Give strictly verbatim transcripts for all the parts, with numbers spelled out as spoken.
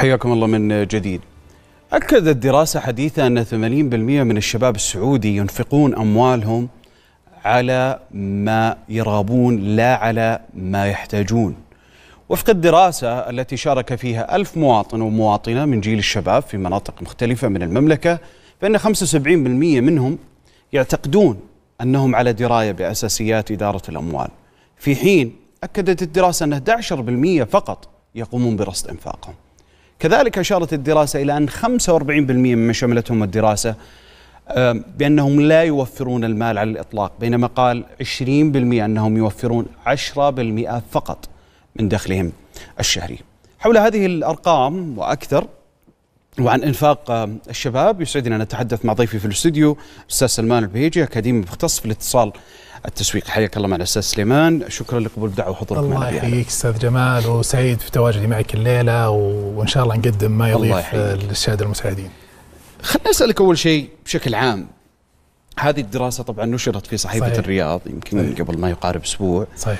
حياكم الله من جديد. أكدت دراسة حديثة أن ثمانين بالمئة من الشباب السعودي ينفقون أموالهم على ما يرغبون لا على ما يحتاجون. وفق الدراسة التي شارك فيها ألف مواطن ومواطنة من جيل الشباب في مناطق مختلفة من المملكة، فإن خمسة وسبعين بالمئة منهم يعتقدون أنهم على دراية بأساسيات إدارة الأموال، في حين أكدت الدراسة أن أحد عشر بالمئة فقط يقومون برصد إنفاقهم. كذلك أشارت الدراسة إلى أن خمسة وأربعين بالمئة مما شملتهم الدراسة بأنهم لا يوفرون المال على الإطلاق، بينما قال عشرين بالمئة أنهم يوفرون عشرة بالمئة فقط من دخلهم الشهري. حول هذه الأرقام وأكثر وعن إنفاق الشباب يسعدنا أن نتحدث مع ضيفي في الاستوديو الأستاذ سلمان البهيجي، أكاديمي مختص في الاتصال التسويقي. حياك الله معنا الأستاذ سليمان، شكرا لقبول الدعوة وحضورك معنا. الله يحييك أستاذ جمال، وسعيد في تواجدي معك الليلة، وإن شاء الله نقدم ما يضيف للسادة المساعدين. خليني أسألك أول شيء بشكل عام، هذه الدراسة طبعا نشرت في صحيفة صحيح. الرياض يمكن صحيح. قبل ما يقارب أسبوع صحيح.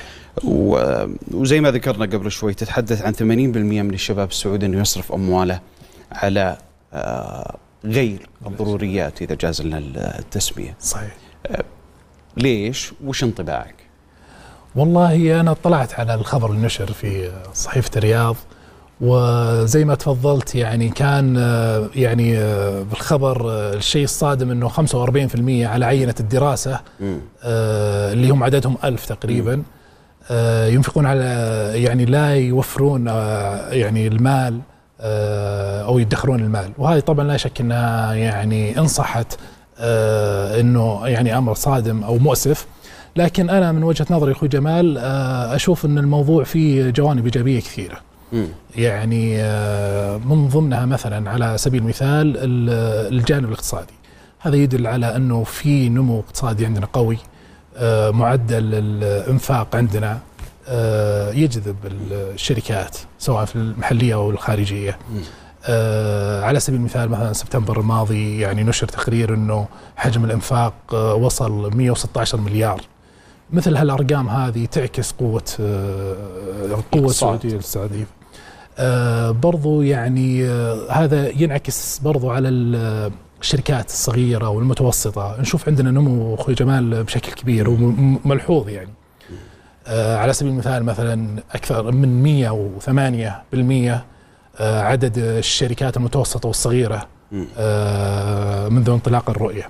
وزي ما ذكرنا قبل شوي تتحدث عن ثمانين بالمئة من الشباب السعودي أنه يصرف أمواله على غير الضروريات إذا جاز لنا التسمية. صحيح. ليش؟ وش انطباعك؟ والله أنا اطلعت على الخبر النشر في صحيفة الرياض، وزي ما تفضلت يعني كان يعني بالخبر الشيء الصادم أنه خمسة وأربعين بالمئة على عينة الدراسة م. اللي هم عددهم ألف تقريبا م. ينفقون على يعني لا يوفرون يعني المال أو يدخرون المال، وهذه طبعا لا شك أنها يعني إن صحت أنه يعني أمر صادم أو مؤسف. لكن أنا من وجهة نظري أخوي جمال أشوف أن الموضوع فيه جوانب إيجابية كثيرة. م. يعني من ضمنها مثلا على سبيل المثال الجانب الاقتصادي، هذا يدل على أنه في نمو اقتصادي عندنا قوي، معدل الإنفاق عندنا يجذب الشركات سواء في المحلية أو الخارجية. م. على سبيل المثال مثلا سبتمبر الماضي يعني نشر تقرير أنه حجم الإنفاق وصل مئة وستة عشر مليار. مثل هالأرقام هذه تعكس قوة قوة السعودية السعودية. آه برضو يعني آه هذا ينعكس برضو على الشركات الصغيرة والمتوسطة. نشوف عندنا نمو أخوي جمال بشكل كبير وملحوظ يعني. آه على سبيل المثال مثلا أكثر من مئة وثمانية بالمئة آه عدد الشركات المتوسطة والصغيرة آه منذ انطلاق الرؤية.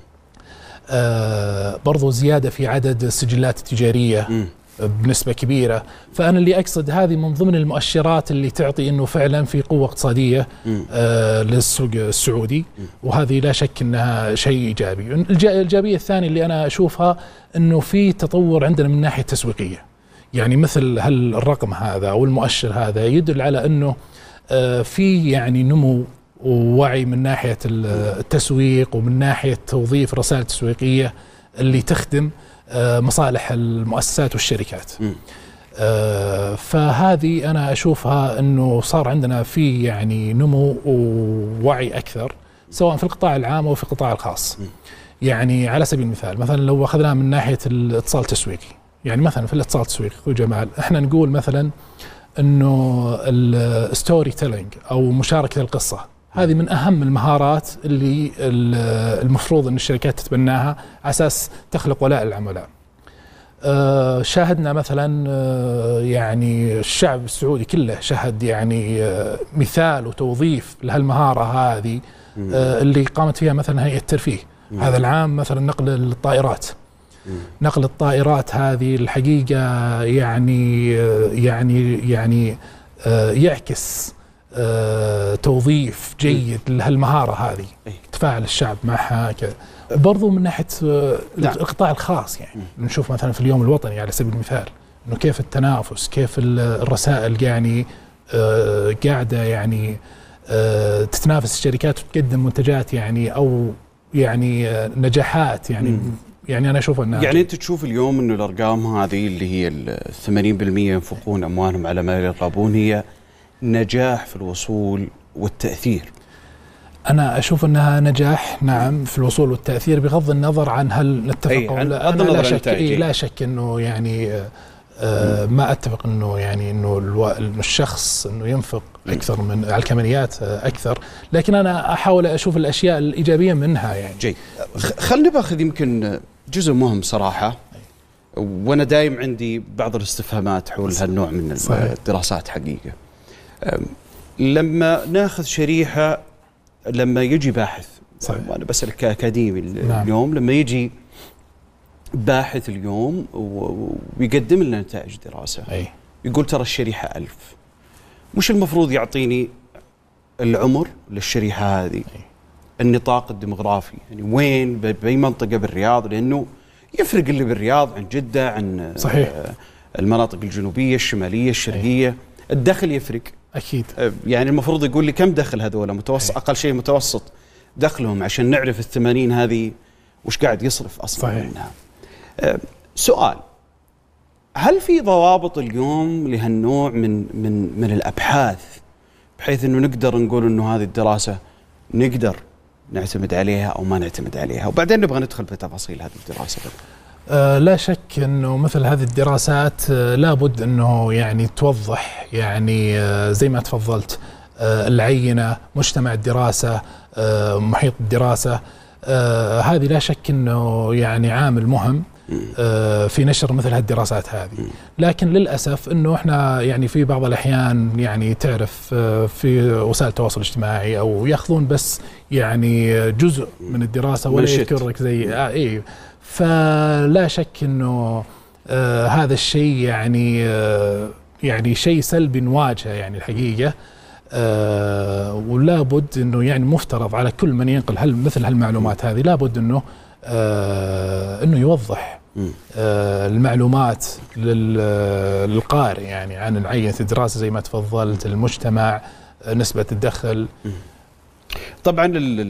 آه برضو زيادة في عدد السجلات التجارية م. بنسبة كبيرة. فأنا اللي أقصد هذه من ضمن المؤشرات اللي تعطي أنه فعلا في قوة اقتصادية آه للسوق السعودي، وهذه لا شك أنها شيء إيجابي. الإيجابية الثانية اللي أنا أشوفها أنه في تطور عندنا من الناحية التسويقية، يعني مثل هالرقم هذا أو المؤشر هذا يدل على أنه آه في يعني نمو ووعي من ناحية التسويق ومن ناحية توظيف رسائل تسويقية اللي تخدم مصالح المؤسسات والشركات. فهذه أنا أشوفها أنه صار عندنا في يعني نمو ووعي أكثر سواء في القطاع العام أو في القطاع الخاص. يعني على سبيل المثال مثلا لو أخذناه من ناحية الاتصال التسويقي، يعني مثلا في الاتصال التسويقي أخوي جمال احنا نقول مثلا أنه الستوري تيلينج أو مشاركة القصة هذه من أهم المهارات اللي المفروض أن الشركات تتبناها على أساس تخلق ولاء العملاء. آه شاهدنا مثلا آه يعني الشعب السعودي كله شهد يعني آه مثال وتوظيف لهالمهارة هذه آه اللي قامت فيها مثلا هيئة الترفيه هذا العام، مثلا نقل الطائرات. نقل الطائرات هذه الحقيقة يعني آه يعني يعني آه يعكس آه، توظيف جيد لهالمهارة هذه، تفاعل الشعب معها. برضو من ناحية آه القطاع الخاص يعني نشوف مثلا في اليوم الوطني على سبيل المثال انه كيف التنافس، كيف الرسائل يعني آه قاعدة يعني آه تتنافس الشركات وتقدم منتجات يعني او يعني آه نجاحات يعني. م. يعني أنا أشوف أنها يعني أنت تشوف اليوم أنه الأرقام هذه اللي هي ثمانين بالمئة ينفقون أموالهم على ما يرغبون هي نجاح في الوصول والتأثير؟ أنا أشوف أنها نجاح نعم في الوصول والتأثير بغض النظر عن هل نتفق أو لا. أنا لا شك إيه لا شك أنه يعني آه ما اتفق انه يعني انه الو... الشخص انه ينفق اكثر من على الكماليات اكثر، لكن انا احاول اشوف الاشياء الايجابيه منها يعني. جيد، خلينا باخذ يمكن جزء مهم صراحه، وانا دايم عندي بعض الاستفهامات حول هالنوع من صحيح. الدراسات حقيقه. لما ناخذ شريحه، لما يجي باحث، صحيح. وانا بسالك كاكاديمي نعم. اليوم لما يجي باحث اليوم ويقدم لنا نتائج دراسه أي. يقول ترى الشريحه ألف، مش المفروض يعطيني العمر للشريحه هذه؟ أي. النطاق الديمغرافي، يعني وين باي منطقه بالرياض، لانه يفرق اللي بالرياض عن جده عن صحيح. المناطق الجنوبيه الشماليه الشرقيه. أي. الدخل يفرق اكيد، يعني المفروض يقول لي كم دخل هذول متوسط، أي. اقل شيء متوسط دخلهم عشان نعرف الثمانين هذه وش قاعد يصرف اصلا صحيح. منها. سؤال، هل في ضوابط اليوم لهالنوع من من من الابحاث بحيث انه نقدر نقول انه هذه الدراسه نقدر نعتمد عليها او ما نعتمد عليها؟ وبعدين نبغى ندخل في تفاصيل هذه الدراسه. آه لا شك انه مثل هذه الدراسات آه لابد انه يعني توضح يعني آه زي ما تفضلت آه العينه، مجتمع الدراسه، آه محيط الدراسه، آه هذه لا شك انه يعني عامل مهم آه في نشر مثل هالدراسات هذه. لكن للاسف انه احنا يعني في بعض الاحيان يعني تعرف آه في وسائل التواصل الاجتماعي او ياخذون بس يعني جزء من الدراسه ولا يذكرك زي آه ايه فلا شك انه آه هذا الشيء يعني آه يعني شيء سلبي نواجهه يعني الحقيقه. آه ولا بد انه يعني مفترض على كل من ينقل هل مثل هالمعلومات هذه لابد انه آه انه يوضح آه المعلومات للقارئ يعني عن عينة الدراسة زي ما تفضلت، المجتمع، نسبة الدخل. طبعا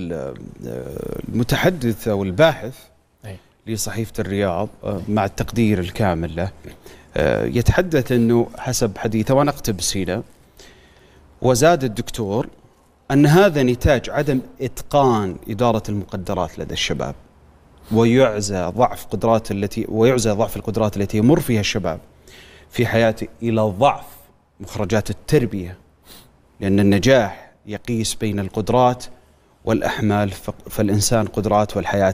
المتحدث او الباحث أي. لصحيفة الرياض مع التقدير الكامل له يتحدث انه حسب حديثه وانا اقتبس هنا، وزاد الدكتور أن هذا نتاج عدم إتقان إدارة المقدرات لدى الشباب، ويعزى ضعف قدرات التي ويعزى ضعف القدرات التي يمر فيها الشباب في حياته إلى ضعف مخرجات التربية، لأن النجاح يقيس بين القدرات والأحمال، فالإنسان قدرات والحياة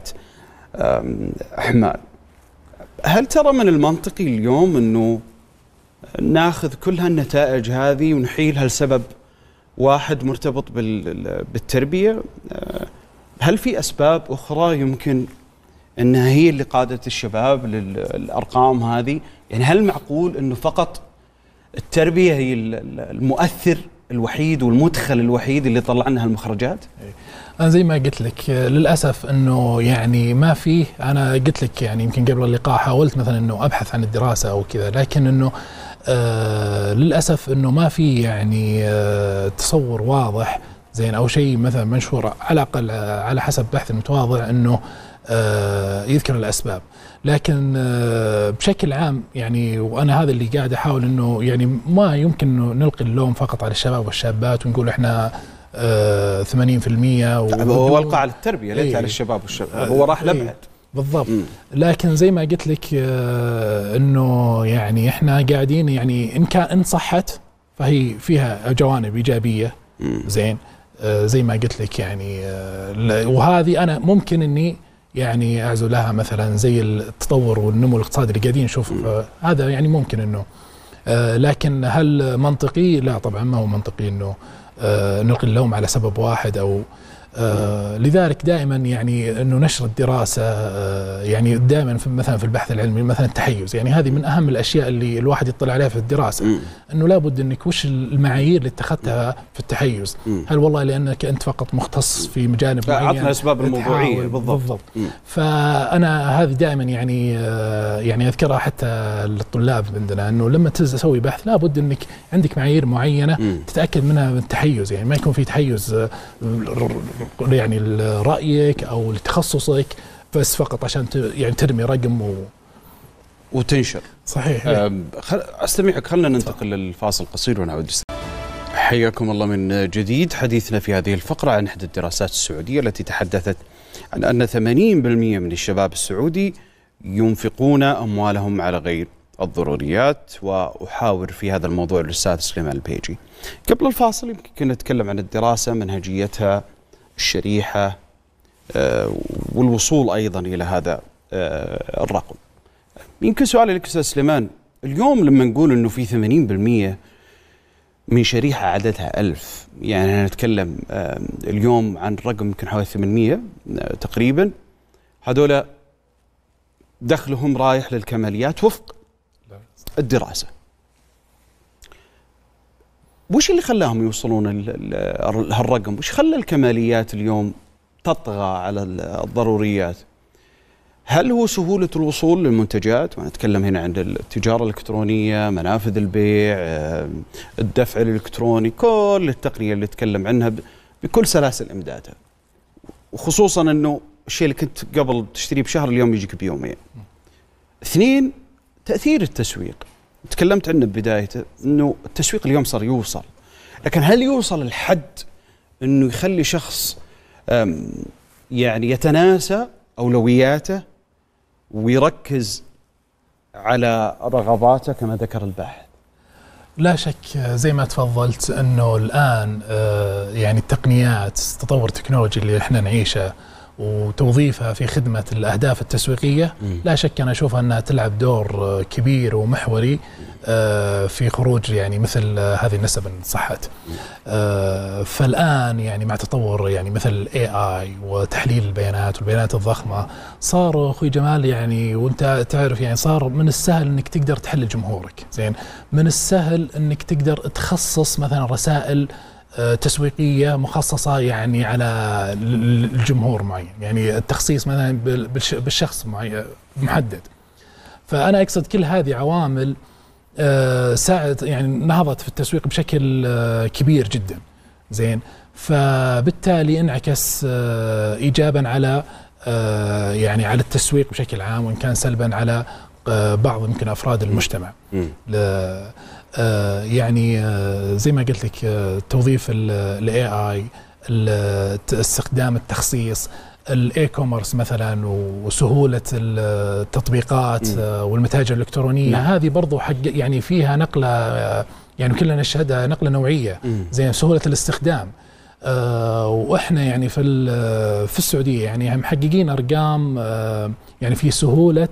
أحمال. هل ترى من المنطقي اليوم أنه ناخذ كل هالنتائج هذه ونحيلها لسبب واحد مرتبط بالتربية؟ هل في أسباب أخرى يمكن أنها هي اللي قادت الشباب للأرقام هذه؟ يعني هل معقول أنه فقط التربية هي المؤثر الوحيد والمدخل الوحيد اللي طلع لنا هالمخرجات؟ أنا زي ما قلت لك للأسف أنه يعني ما فيه، أنا قلت لك يعني يمكن قبل اللقاء حاولت مثلا أنه أبحث عن الدراسة أو كذا، لكن أنه آه للأسف أنه ما في يعني آه تصور واضح زين أو شيء مثلا منشور على الأقل على حسب بحث متواضع أنه آه يذكر الأسباب. لكن آه بشكل عام يعني وأنا هذا اللي قاعد أحاول أنه يعني ما يمكن أنه نلقي اللوم فقط على الشباب والشابات ونقول إحنا آه ثمانين بالمئة هو ألقى على التربية ليس على الشباب والشباب، هو راح لبعد بالضبط. مم. لكن زي ما قلت لك آه انه يعني احنا قاعدين يعني ان كان ان صحت فهي فيها جوانب ايجابيه مم. زين آه زي ما قلت لك يعني آه وهذه انا ممكن اني يعني اعزو لها مثلا زي التطور والنمو الاقتصادي اللي قاعدين نشوف آه هذا يعني ممكن انه آه لكن هل منطقي؟ لا طبعا ما هو منطقي انه آه نلقي اللوم على سبب واحد او آه لذلك دائما يعني انه نشر الدراسه آه يعني دائما في مثلا في البحث العلمي مثلا التحيز، يعني هذه من اهم الاشياء اللي الواحد يطلع عليها في الدراسه م. انه لابد انك وش المعايير اللي اتخذتها في التحيز؟ م. هل والله لانك انت فقط مختص في مجانب معين؟ عطنا اسباب الموضوعيه بالضبط, بالضبط. فانا هذه دائما يعني آه يعني اذكرها حتى للطلاب عندنا انه لما تسوي بحث لابد انك عندك معايير معينه م. تتاكد منها من التحيز، يعني ما يكون في تحيز آه يعني لرأيك أو لتخصصك بس فقط عشان يعني ترمي رقم و... وتنشر. صحيح. أستمعك، خلنا ننتقل للفاصل قصير ونعود. حياكم الله من جديد. حديثنا في هذه الفقرة عن إحدى الدراسات السعودية التي تحدثت عن أن ثمانين بالمئة من الشباب السعودي ينفقون أموالهم على غير الضروريات، وأحاور في هذا الموضوع الأستاذ سليمان البيجي. قبل الفاصل يمكن كنا نتكلم عن الدراسة، منهجيتها، الشريحة، والوصول أيضا إلى هذا الرقم. يمكن سؤالي لك أستاذ سليمان، اليوم لما نقول أنه في ثمانين بالمئة من شريحة عددها ألف، يعني نتكلم اليوم عن رقم يمكن حوالي ثمانمئة تقريبا، هذولا دخلهم رايح للكماليات وفق الدراسة. وش اللي خلاهم يوصلون هالرقم؟ وش خلى الكماليات اليوم تطغى على الضروريات؟ هل هو سهولة الوصول للمنتجات؟ ونتكلم هنا عن التجارة الإلكترونية، منافذ البيع، الدفع الإلكتروني، كل التقنية اللي نتكلم عنها بكل سلاسل إمدادها، وخصوصا أنه الشيء اللي كنت قبل تشتريه بشهر اليوم يجيك بيومين. اثنين، تأثير التسويق، تكلمت عنه ببدايته، أنه التسويق اليوم صار يوصل، لكن هل يوصل الحد أنه يخلي شخص يعني يتناسى أولوياته ويركز على رغباته كما ذكر الباحث؟ لا شك زي ما تفضلت أنه الآن يعني التقنيات، التطور التكنولوجي اللي احنا نعيشه وتوظيفها في خدمة الأهداف التسويقية، م. لا شك أنا أشوفها أنها تلعب دور كبير ومحوري في خروج يعني مثل هذه النسب إن صحت. فالآن يعني مع تطور يعني مثل ال إيه آي وتحليل البيانات والبيانات الضخمة، صار أخوي جمال يعني وأنت تعرف يعني صار من السهل أنك تقدر تحلل جمهورك، زين، من السهل أنك تقدر تخصص مثلا رسائل تسويقية مخصصة يعني على الجمهور معين، يعني التخصيص مثلا بالشخص معين محدد. فأنا أقصد كل هذه عوامل ساعد يعني نهضت في التسويق بشكل كبير جدا، زين، فبالتالي انعكس إيجابا على يعني على التسويق بشكل عام، وإن كان سلبا على بعض يمكن أفراد المجتمع. آه يعني آه زي ما قلت لك آه توظيف ال إيه آي، استخدام التخصيص، الاي كوميرس مثلا، وسهولة التطبيقات آه والمتاجر الإلكترونية. نعم. هذه برضو حق يعني فيها نقلة آه يعني كلنا نشهدها، نقلة نوعية، زي سهولة الاستخدام. آه واحنا يعني في في السعودية يعني محققين أرقام آه يعني في سهولة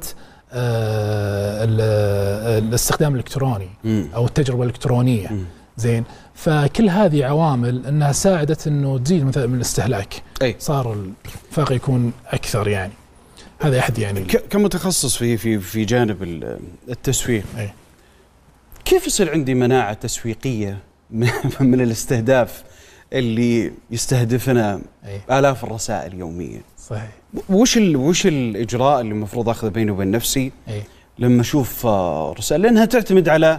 آه الاستخدام الإلكتروني مم. أو التجربة الإلكترونية، مم. زين. فكل هذه عوامل أنها ساعدت أنه تزيد مثلا من الاستهلاك، أي. صار الفرق يكون أكثر. يعني هذا أحد يعني كمتخصص في في في جانب التسويق، أي. كيف يصير عندي مناعة تسويقية من الاستهداف اللي يستهدفنا أي. آلاف الرسائل يوميا؟ صحيح. وش ال وش الاجراء اللي المفروض اخذه بيني وبين نفسي أي. لما اشوف رسائل، لانها تعتمد على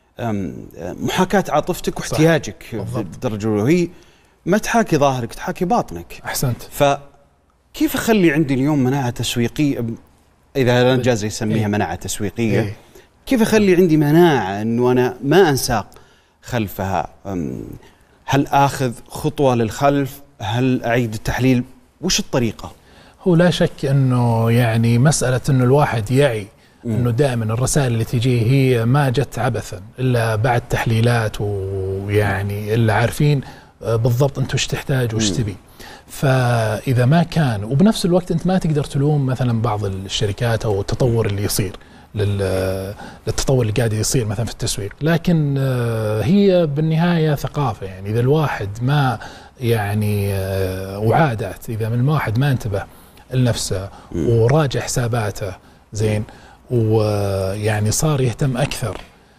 محاكاة عاطفتك واحتياجك بالدرجه الاولى، هي ما تحاكي ظاهرك، تحاكي باطنك. احسنت. فكيف اخلي عندي اليوم مناعه تسويقيه، اذا انا جاز يسميها مناعه تسويقيه، أي. كيف اخلي عندي مناعه انه انا ما انساق خلفها؟ هل اخذ خطوه للخلف؟ هل اعيد التحليل؟ وش الطريقه؟ هو لا شك أنه يعني مسألة أنه الواحد يعي أنه دائما الرسائل اللي تجيه هي ما جت عبثا، إلا بعد تحليلات، ويعني إلا عارفين بالضبط أنت وش تحتاج وش تبي. فإذا ما كان، وبنفس الوقت أنت ما تقدر تلوم مثلا بعض الشركات أو التطور اللي يصير للتطور اللي قاعد يصير مثلا في التسويق، لكن هي بالنهاية ثقافة. يعني إذا الواحد ما يعني وعادات، إذا من الواحد ما انتبه لنفسه وراجع حساباته، زين، ويعني صار يهتم أكثر،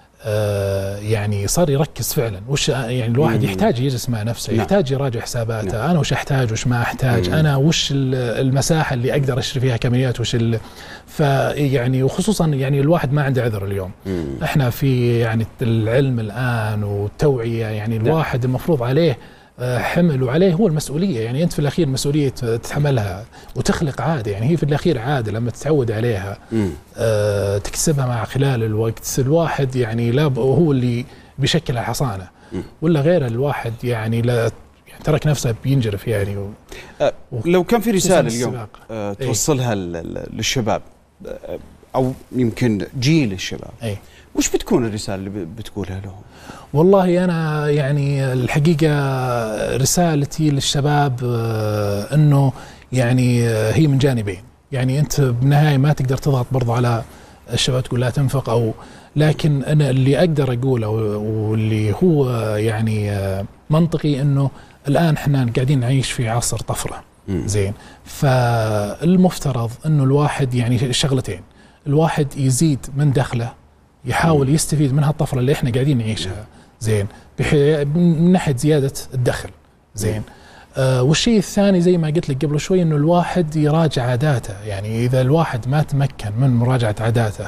يعني صار يركز فعلا وش يعني الواحد يحتاج يجلس مع نفسه، يحتاج يراجع حساباته، أنا وش أحتاج وش ما أحتاج، أنا وش المساحة اللي أقدر أشتري فيها كميات وش ال فيعني وخصوصا يعني الواحد ما عنده عذر اليوم. احنا في يعني العلم الآن والتوعية، يعني الواحد المفروض عليه حمل وعليه هو المسؤولية. يعني أنت في الأخير مسؤولية تتحملها وتخلق عادة، يعني هي في الأخير عادة لما تتعود عليها آه تكسبها مع خلال الوقت. الواحد يعني لا هو اللي بيشكل الحصانة، ولا غير الواحد يعني لا يعني ترك نفسه بينجرف. يعني و أه لو كان في رسالة اليوم أه توصلها ايه؟ للشباب، او يمكن جيل الشباب، أي. وش بتكون الرساله اللي بتقولها لهم؟ والله أنا يعني الحقيقة رسالتي للشباب أنه يعني هي من جانبين. يعني أنت بالنهاية ما تقدر تضغط برضو على الشباب تقول لا تنفق، أو لكن أنا اللي أقدر أقوله واللي هو يعني منطقي أنه الآن احنا قاعدين نعيش في عصر طفرة. زين، فالمفترض أنه الواحد يعني شغلتين، الواحد يزيد من دخله، يحاول يستفيد من هالطفرة اللي احنا قاعدين نعيشها، زين، من ناحية زيادة الدخل، زين. آه والشيء الثاني زي ما قلت لك قبل شوي انه الواحد يراجع عاداته. يعني اذا الواحد ما تمكن من مراجعة عاداته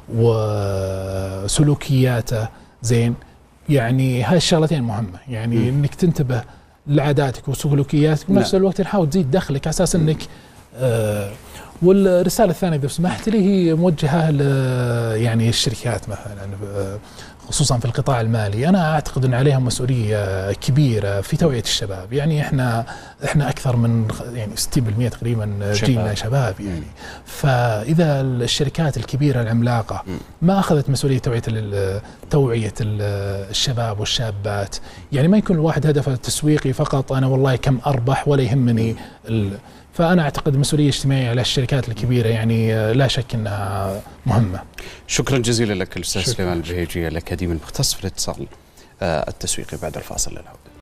وسلوكياته، زين، يعني هاي الشغلتين مهمة. يعني م. انك تنتبه لعاداتك وسلوكياتك، وبنفس الوقت نحاول تزيد دخلك على اساس انك آه والرسالة الثانية إذا سمحت لي هي موجهة ل يعني الشركات مثلا، خصوصا في القطاع المالي. أنا أعتقد أن عليهم مسؤولية كبيرة في توعية الشباب. يعني إحنا إحنا أكثر من يعني ستين بالمئة تقريبا جيلنا شباب يعني. فإذا الشركات الكبيرة العملاقة ما أخذت مسؤولية توعية توعية الشباب والشابات، يعني ما يكون الواحد هدفه تسويقي فقط، أنا والله كم أربح ولا يهمني ال فأنا أعتقد مسؤولية اجتماعية على الشركات الكبيرة يعني لا شك أنها مهمة. شكرا جزيلا لك الأستاذ سليمان البهيجي الأكاديمي المختص في الاتصال التسويقي. بعد الفاصل للعودة.